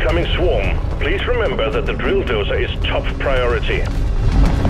incoming swarm. Please remember that the drill dozer is top priority.